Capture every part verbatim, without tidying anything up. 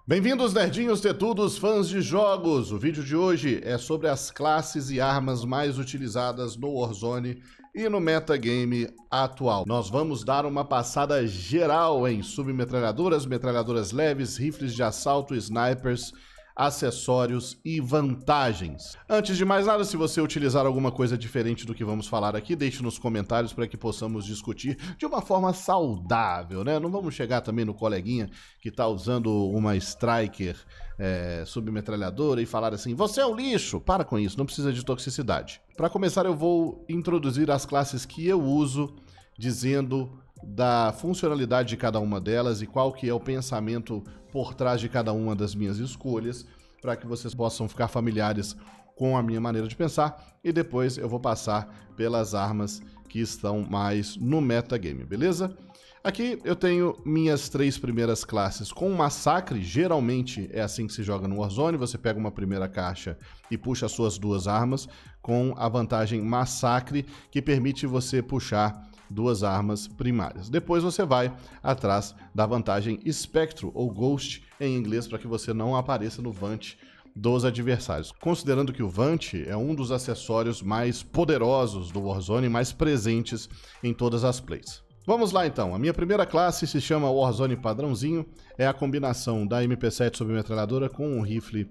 Bem-vindos, nerdinhos, tetudos, fãs de jogos! O vídeo de hoje é sobre as classes e armas mais utilizadas no Warzone e no metagame atual. Nós vamos dar uma passada geral em submetralhadoras, metralhadoras leves, rifles de assalto, snipers, acessórios e vantagens. Antes de mais nada, se você utilizar alguma coisa diferente do que vamos falar aqui, deixe nos comentários para que possamos discutir de uma forma saudável, né? Não vamos chegar também no coleguinha que tá usando uma Striker é, submetralhadora e falar assim, você é um lixo! Para com isso, não precisa de toxicidade. Para começar, eu vou introduzir as classes que eu uso, dizendo da funcionalidade de cada uma delas e qual que é o pensamento por trás de cada uma das minhas escolhas, para que vocês possam ficar familiares com a minha maneira de pensar, e depois eu vou passar pelas armas que estão mais no metagame, beleza? Aqui eu tenho minhas três primeiras classes com massacre, geralmente é assim que se joga no Warzone, você pega uma primeira caixa e puxa as suas duas armas, com a vantagem massacre, que permite você puxar duas armas primárias. Depois você vai atrás da vantagem Spectro ou Ghost em inglês, para que você não apareça no Vant dos adversários. Considerando que o Vant é um dos acessórios mais poderosos do Warzone, mais presentes em todas as plays. Vamos lá então, a minha primeira classe se chama Warzone padrãozinho, é a combinação da M P sete submetralhadora com um rifle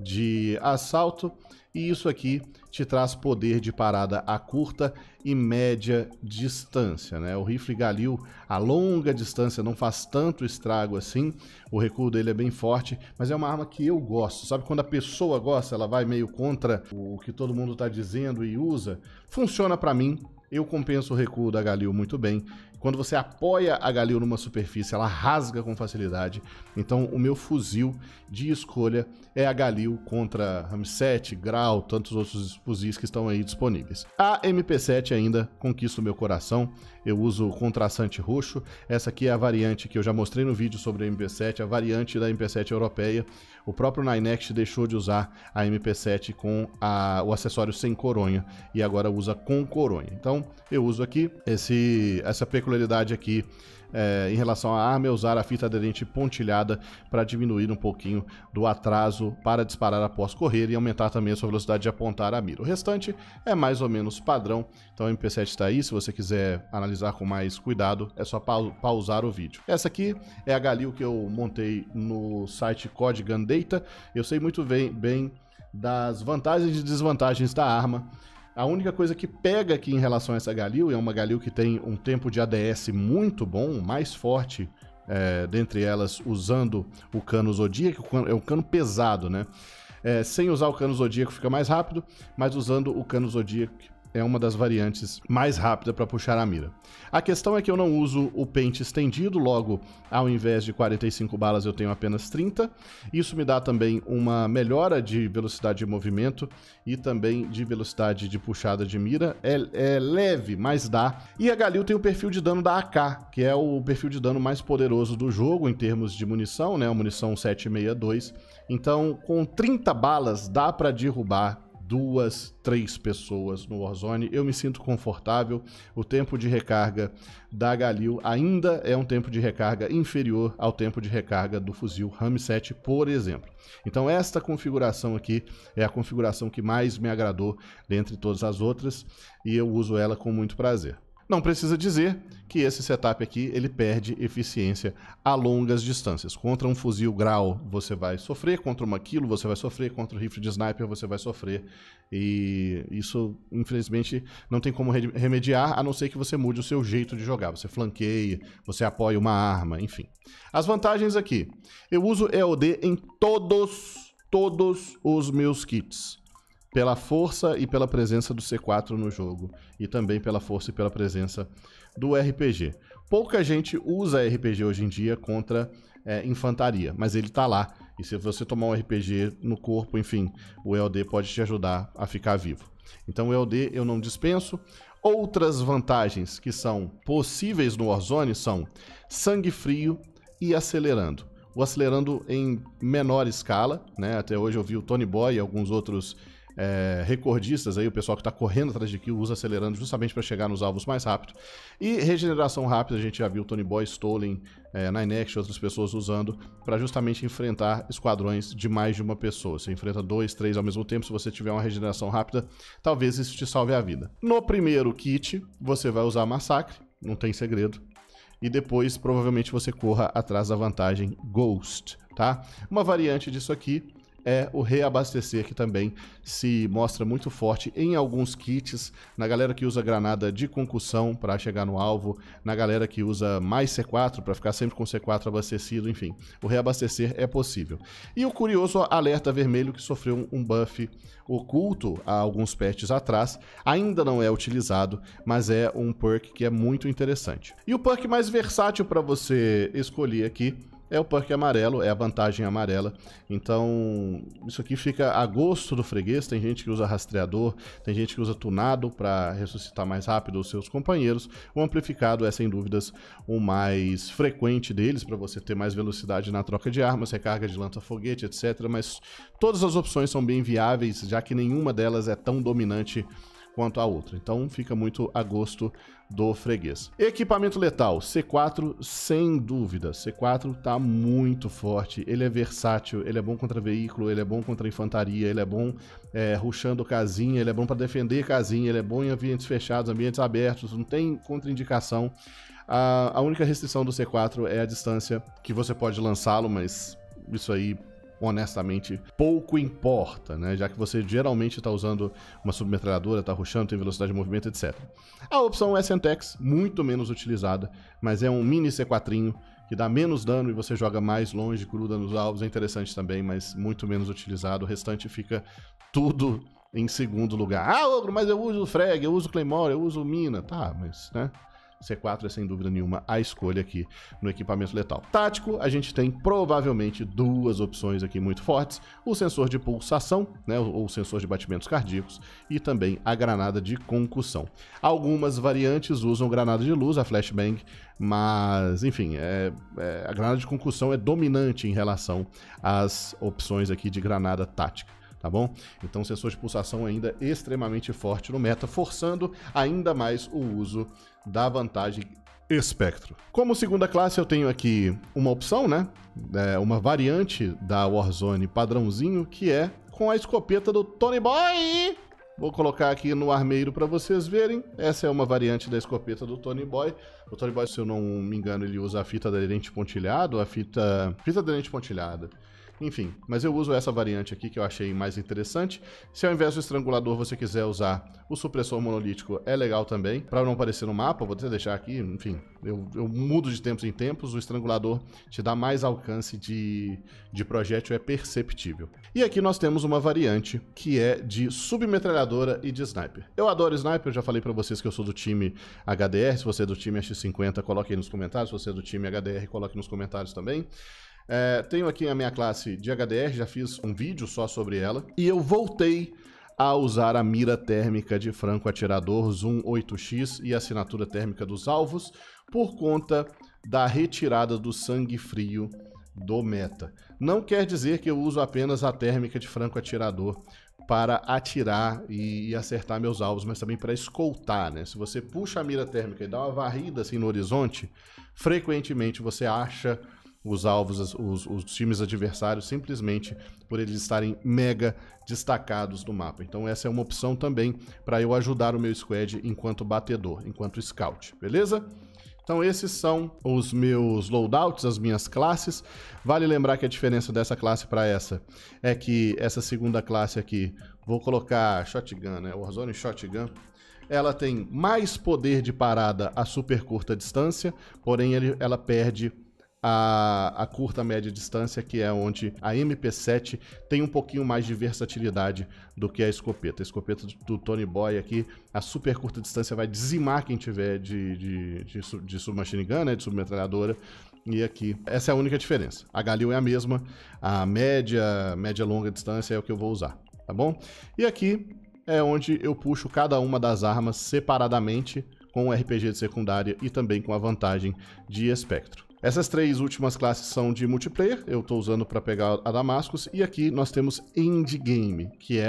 de assalto, e isso aqui te traz poder de parada a curta e média distância, né? O rifle Galil a longa distância não faz tanto estrago assim, o recuo dele é bem forte, mas é uma arma que eu gosto. Sabe quando a pessoa gosta, ela vai meio contra o que todo mundo tá dizendo e usa? Funciona pra mim, eu compenso o recuo da Galil muito bem. Quando você apoia a Galil numa superfície, ela rasga com facilidade. Então o meu fuzil de escolha é a Galil contra Ramset, Grau, tantos outros fuzis que estão aí disponíveis. A M P sete ainda conquista o meu coração. Eu uso o contrastante roxo. Essa aqui é a variante que eu já mostrei no vídeo sobre a M P sete, a variante da M P sete europeia. O próprio Ninext deixou de usar a M P sete com a, o acessório sem coronha e agora usa com coronha. Então eu uso aqui esse, essa peculiaridade aqui é, em relação à arma, é usar a fita aderente pontilhada para diminuir um pouquinho do atraso para disparar após correr e aumentar também a sua velocidade de apontar a mira. O restante é mais ou menos padrão, então a M P sete está aí. Se você quiser analisar com mais cuidado, é só pau pausar o vídeo. Essa aqui é a Galil que eu montei no site Code Gun Data. Eu sei muito bem, bem das vantagens e desvantagens da arma. A única coisa que pega aqui em relação a essa Galil, é uma Galil que tem um tempo de A D S muito bom, mais forte é, dentre elas, usando o cano Zodíaco. É um cano pesado, né? É, sem usar o cano Zodíaco fica mais rápido, mas usando o cano Zodíaco é uma das variantes mais rápidas para puxar a mira. A questão é que eu não uso o pente estendido, logo, ao invés de quarenta e cinco balas, eu tenho apenas trinta. Isso me dá também uma melhora de velocidade de movimento e também de velocidade de puxada de mira. É, é leve, mas dá. E a Galil tem o perfil de dano da A K, que é o perfil de dano mais poderoso do jogo em termos de munição, né? A munição sete sessenta e dois. Então, com trinta balas, dá para derrubar duas, três pessoas no Warzone. Eu me sinto confortável. O tempo de recarga da Galil ainda é um tempo de recarga inferior ao tempo de recarga do fuzil Ramset, por exemplo. Então esta configuração aqui é a configuração que mais me agradou dentre todas as outras, e eu uso ela com muito prazer. Não precisa dizer que esse setup aqui, ele perde eficiência a longas distâncias. Contra um fuzil Grau você vai sofrer, contra uma Kilo você vai sofrer, contra o rifle de sniper você vai sofrer. E isso, infelizmente, não tem como remediar, a não ser que você mude o seu jeito de jogar. Você flanqueie, você apoia uma arma, enfim. As vantagens aqui. Eu uso E O D em todos, todos os meus kits. Pela força e pela presença do C quatro no jogo, e também pela força e pela presença do R P G. Pouca gente usa R P G hoje em dia contra é, infantaria, mas ele tá lá, e se você tomar um R P G no corpo, enfim, o E O D pode te ajudar a ficar vivo. Então o E O D eu não dispenso. Outras vantagens que são possíveis no Warzone são sangue frio e acelerando. O acelerando em menor escala, né? Até hoje eu vi o Tony Boy e alguns outros é, recordistas, aí, o pessoal que está correndo atrás de kill, usa acelerando justamente para chegar nos alvos mais rápido. E regeneração rápida, a gente já viu o Tony Boy, Stolen, é, Ninext e outras pessoas usando para justamente enfrentar esquadrões de mais de uma pessoa. Você enfrenta dois, três ao mesmo tempo, se você tiver uma regeneração rápida, talvez isso te salve a vida. No primeiro kit, você vai usar Massacre, não tem segredo. E depois, provavelmente, você corra atrás da vantagem Ghost, tá? Uma variante disso aqui é o reabastecer, que também se mostra muito forte em alguns kits, na galera que usa granada de concussão para chegar no alvo, na galera que usa mais C quatro para ficar sempre com C quatro abastecido, enfim, o reabastecer é possível. E o curioso alerta vermelho, que sofreu um buff oculto há alguns patches atrás, ainda não é utilizado, mas é um perk que é muito interessante. E o perk mais versátil para você escolher aqui é o perk amarelo, é a vantagem amarela. Então, isso aqui fica a gosto do freguês. Tem gente que usa rastreador, tem gente que usa tunado para ressuscitar mais rápido os seus companheiros. O amplificado é, sem dúvidas, o mais frequente deles, para você ter mais velocidade na troca de armas, recarga de lança-foguete, etcétera. Mas todas as opções são bem viáveis, já que nenhuma delas é tão dominante quanto a outra. Então fica muito a gosto do freguês. Equipamento letal, C quatro, sem dúvida. C quatro tá muito forte, ele é versátil, ele é bom contra veículo, ele é bom contra infantaria, ele é bom é, rushando casinha, ele é bom para defender casinha, ele é bom em ambientes fechados, ambientes abertos, não tem contraindicação. A, a única restrição do C quatro é a distância que você pode lançá-lo, mas isso aí, honestamente, pouco importa, né? Já que você geralmente está usando uma submetralhadora, está rushando, tem velocidade de movimento, etcétera. A opção é Semtex, muito menos utilizada, mas é um mini C quatro que dá menos dano e você joga mais longe, gruda nos alvos, é interessante também, mas muito menos utilizado. O restante fica tudo em segundo lugar. Ah, Ogro, mas eu uso Frag, eu uso Claymore, eu uso Mina. Tá, mas, né? C quatro é sem dúvida nenhuma a escolha aqui no equipamento letal. Tático, a gente tem provavelmente duas opções aqui muito fortes: o sensor de pulsação, né, ou o sensor de batimentos cardíacos, e também a granada de concussão. Algumas variantes usam granada de luz, a flashbang, mas enfim, é, é, a granada de concussão é dominante em relação às opções aqui de granada tática. Tá bom? Então o sensor de pulsação ainda é extremamente forte no meta, forçando ainda mais o uso da vantagem espectro. Como segunda classe eu tenho aqui uma opção, né? É uma variante da Warzone padrãozinho, que é com a escopeta do Tony Boy. Vou colocar aqui no armeiro para vocês verem. Essa é uma variante da escopeta do Tony Boy. O Tony Boy, se eu não me engano, ele usa a fita aderente pontilhado, a fita, fita aderente pontilhada. Enfim, mas eu uso essa variante aqui que eu achei mais interessante. Se ao invés do estrangulador você quiser usar o supressor monolítico, é legal também. Para não aparecer no mapa, vou até deixar aqui, enfim, eu, eu mudo de tempos em tempos. O estrangulador te dá mais alcance de, de projétil, é perceptível. E aqui nós temos uma variante que é de submetralhadora e de sniper. Eu adoro sniper, eu já falei para vocês que eu sou do time H D R. Se você é do time X cinquenta, coloque aí nos comentários. Se você é do time H D R, coloque nos comentários também. É, tenho aqui a minha classe de H D R, já fiz um vídeo só sobre ela. E eu voltei a usar a mira térmica de franco atirador Zoom oito X e a assinatura térmica dos alvos por conta da retirada do sangue frio do meta. Não quer dizer que eu uso apenas a térmica de franco atirador para atirar e, e acertar meus alvos, mas também para escoltar, né? Se você puxa a mira térmica e dá uma varrida assim no horizonte, frequentemente você acha os alvos, os, os times adversários, simplesmente por eles estarem mega destacados no mapa. Então essa é uma opção também para eu ajudar o meu squad enquanto batedor, enquanto scout, beleza? Então esses são os meus loadouts, as minhas classes. Vale lembrar que a diferença dessa classe para essa é que essa segunda classe aqui, vou colocar shotgun, né? Warzone Shotgun. Ela tem mais poder de parada a super curta distância, porém ele, ela perde A, a curta média distância, que é onde a M P sete tem um pouquinho mais de versatilidade do que a escopeta. A escopeta do Tony Boy aqui, a super curta distância vai dizimar quem tiver de, de, de, de submachine gun, né, de submetralhadora. E aqui, essa é a única diferença. A Galil é a mesma, a média, média longa distância é o que eu vou usar, tá bom? E aqui é onde eu puxo cada uma das armas separadamente, com o R P G de secundária e também com a vantagem de espectro. Essas três últimas classes são de multiplayer, eu estou usando para pegar a Damascus, e aqui nós temos Endgame, que é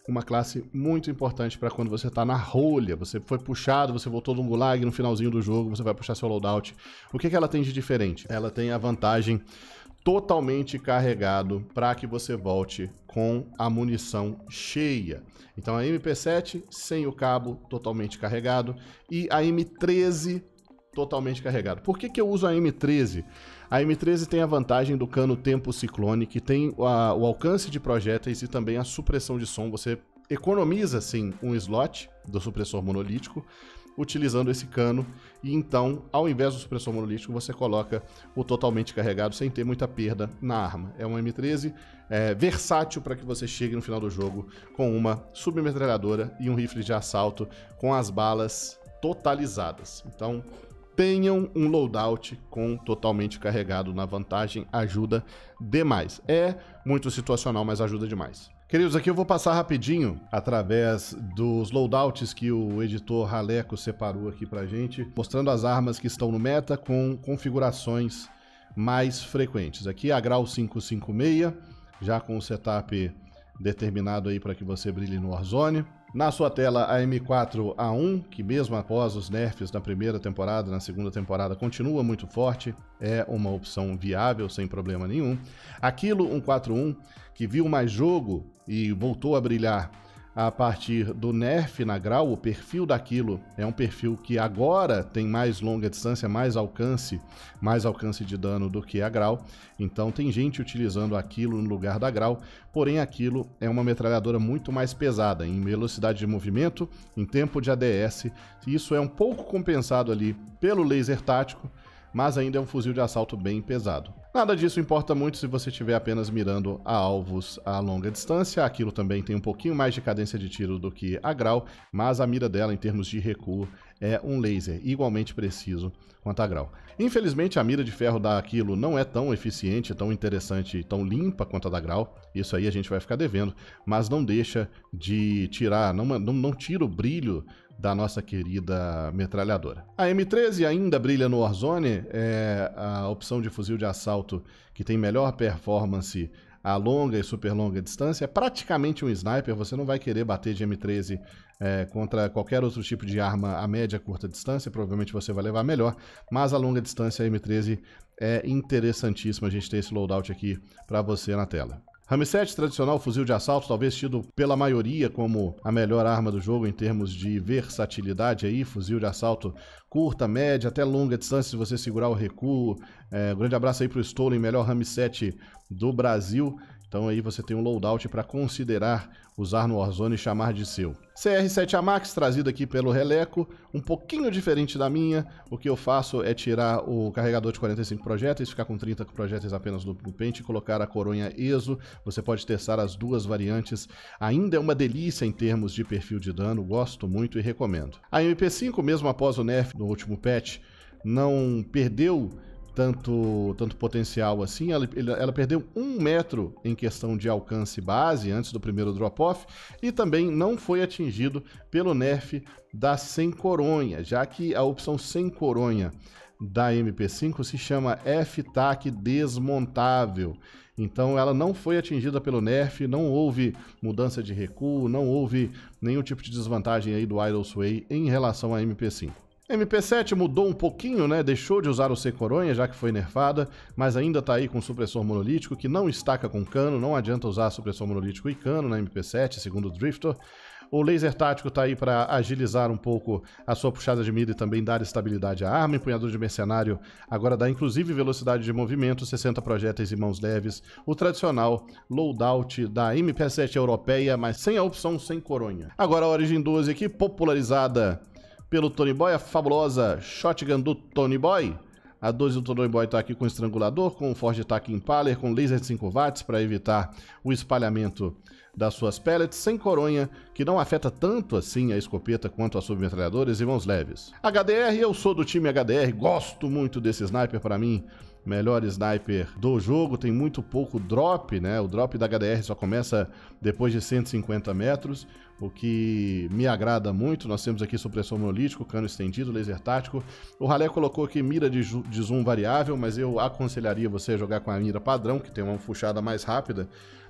uma classe muito importante para quando você está na rolha, você foi puxado, você voltou de um gulag no finalzinho do jogo, você vai puxar seu loadout. O que, que ela tem de diferente? Ela tem a vantagem totalmente carregado para que você volte com a munição cheia. Então a M P sete sem o cabo totalmente carregado e a M treze totalmente carregado. Por que que eu uso a M treze? A M treze tem a vantagem do cano tempo ciclone, que tem a, o alcance de projéteis e também a supressão de som. Você economiza, sim, um slot do supressor monolítico utilizando esse cano, e então, ao invés do supressor monolítico, você coloca o totalmente carregado sem ter muita perda na arma. É uma M treze é, versátil para que você chegue no final do jogo com uma submetralhadora e um rifle de assalto com as balas totalizadas. Então, tenham um loadout com totalmente carregado na vantagem, ajuda demais. É muito situacional, mas ajuda demais. Queridos, aqui eu vou passar rapidinho através dos loadouts que o editor Raleco separou aqui pra gente, mostrando as armas que estão no meta com configurações mais frequentes. Aqui a Grau quinhentos e cinquenta e seis, já com o setup determinado aí para que você brilhe no Warzone. Na sua tela, a M quatro A um, que mesmo após os nerfs da primeira temporada, na segunda temporada, continua muito forte, é uma opção viável, sem problema nenhum. Aquilo cento e quarenta e um, que viu mais jogo e voltou a brilhar a partir do nerf na Grau, o perfil daquilo é um perfil que agora tem mais longa distância, mais alcance, mais alcance de dano do que a Grau. Então tem gente utilizando aquilo no lugar da Grau, porém aquilo é uma metralhadora muito mais pesada em velocidade de movimento, em tempo de A D S. Isso é um pouco compensado ali pelo laser tático, mas ainda é um fuzil de assalto bem pesado. Nada disso importa muito se você estiver apenas mirando a alvos a longa distância. Aquilo também tem um pouquinho mais de cadência de tiro do que a Grau, mas a mira dela em termos de recuo é um laser igualmente preciso quanto a Grau. Infelizmente a mira de ferro da Aquilo não é tão eficiente, tão interessante, tão limpa quanto a da Grau. Isso aí a gente vai ficar devendo, mas não deixa de tirar, não, não, não tira o brilho da nossa querida metralhadora. A M treze ainda brilha no Warzone, é a opção de fuzil de assalto que tem melhor performance a longa e super longa distância. É praticamente um sniper, você não vai querer bater de M treze é, contra qualquer outro tipo de arma a média e curta distância, provavelmente você vai levar melhor, mas a longa distância a M treze é interessantíssima, a gente tem esse loadout aqui para você na tela. RAM sete tradicional, fuzil de assalto, talvez tido pela maioria como a melhor arma do jogo em termos de versatilidade aí, fuzil de assalto curta, média, até longa distância se você segurar o recuo. É, um grande abraço aí pro Stolen, melhor RAM sete do Brasil. Então aí você tem um loadout para considerar usar no Warzone e chamar de seu. C R sete A Max, trazido aqui pelo Releco, um pouquinho diferente da minha. O que eu faço é tirar o carregador de quarenta e cinco projéteis, ficar com trinta projéteis apenas no, no pente e colocar a coronha E S O. Você pode testar as duas variantes. Ainda é uma delícia em termos de perfil de dano, gosto muito e recomendo. A M P cinco, mesmo após o nerf no último patch, não perdeu Tanto, tanto potencial assim, ela, ela perdeu um metro em questão de alcance base antes do primeiro drop-off e também não foi atingido pelo nerf da sem coronha, já que a opção sem coronha da M P cinco se chama F-Tac desmontável. Então ela não foi atingida pelo nerf, não houve mudança de recuo, não houve nenhum tipo de desvantagem aí do Idle Sway em relação à M P cinco. M P sete mudou um pouquinho, né? Deixou de usar o C-Coronha, já que foi nerfada, mas ainda tá aí com supressor monolítico, que não estaca com cano, não adianta usar supressor monolítico e cano na M P sete, segundo o Drifter. O laser tático tá aí para agilizar um pouco a sua puxada de mira e também dar estabilidade à arma. Empunhador de mercenário agora dá inclusive velocidade de movimento, sessenta projéteis e mãos leves. O tradicional loadout da M P sete europeia, mas sem a opção sem coronha. Agora a Origin doze aqui, popularizada pelo Tony Boy, a fabulosa shotgun do Tony Boy. A doze do Tony Boy está aqui com estrangulador, com Forge Tac Impaler, com laser de cinco watts para evitar o espalhamento das suas pellets, sem coronha, que não afeta tanto assim a escopeta quanto as submetralhadoras e mãos leves. H D R, eu sou do time H D R, gosto muito desse sniper, para mim, melhor sniper do jogo, tem muito pouco drop, né? O drop da H D R só começa depois de cento e cinquenta metros, o que me agrada muito. Nós temos aqui supressor monolítico, cano estendido, laser tático. O Ralé colocou aqui mira de, de zoom variável, mas eu aconselharia você a jogar com a mira padrão, que tem uma fuchada mais rápida.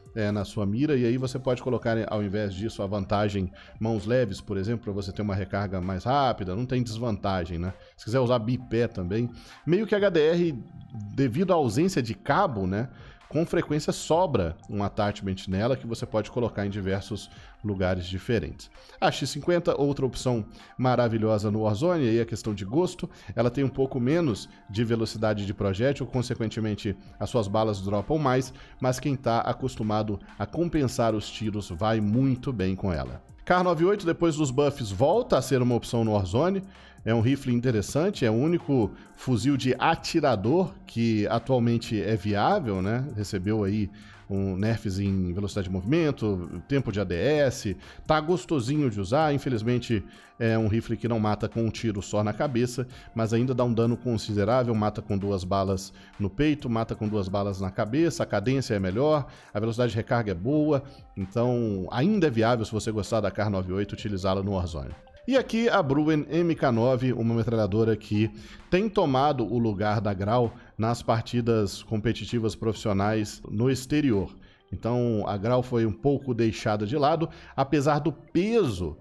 é, na sua mira, e aí você pode colocar, ao invés disso, a vantagem mãos leves, por exemplo, para você ter uma recarga mais rápida, não tem desvantagem, né? Se quiser usar bipé também. Meio que a H D R, devido à ausência de cabo, né, com frequência sobra um attachment nela que você pode colocar em diversos lugares diferentes. A X cinquenta, outra opção maravilhosa no Warzone, aí é questão de gosto, ela tem um pouco menos de velocidade de projétil, consequentemente as suas balas dropam mais, mas quem está acostumado a compensar os tiros vai muito bem com ela. Kar noventa e oito, depois dos buffs, volta a ser uma opção no Warzone. É um rifle interessante, é o único fuzil de atirador que atualmente é viável, né? Recebeu aí um nerfs em velocidade de movimento, tempo de A D S, tá gostosinho de usar. Infelizmente é um rifle que não mata com um tiro só na cabeça, mas ainda dá um dano considerável, mata com duas balas no peito, mata com duas balas na cabeça, a cadência é melhor, a velocidade de recarga é boa, então ainda é viável, se você gostar da Kar noventa e oito, utilizá-la no Warzone. E aqui a Bruen M K nove, uma metralhadora que tem tomado o lugar da Grau nas partidas competitivas profissionais no exterior. Então a Grau foi um pouco deixada de lado, apesar do peso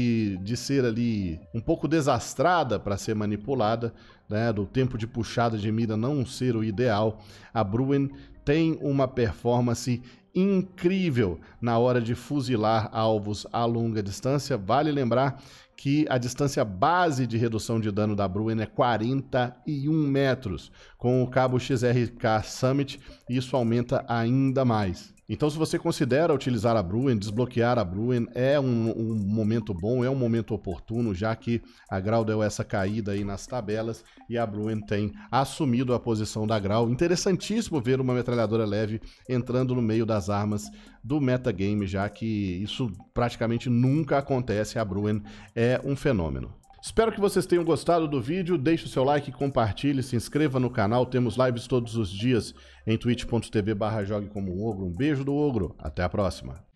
e de ser ali um pouco desastrada para ser manipulada, né, do tempo de puxada de mira não ser o ideal. A Bruen tem uma performance incrível na hora de fuzilar alvos a longa distância. Vale lembrar que a distância base de redução de dano da Bruen é quarenta e um metros. Com o cabo X R K Summit, isso aumenta ainda mais. Então, se você considera utilizar a Bruen, desbloquear a Bruen é um, um momento bom, é um momento oportuno, já que a Grau deu essa caída aí nas tabelas e a Bruen tem assumido a posição da Grau. Interessantíssimo ver uma metralhadora leve entrando no meio das armas do metagame, já que isso praticamente nunca acontece. A Bruen é um fenômeno. Espero que vocês tenham gostado do vídeo, deixe o seu like, compartilhe, se inscreva no canal, temos lives todos os dias em twitch ponto tv barra jogue como um ogro. Um beijo do ogro, até a próxima.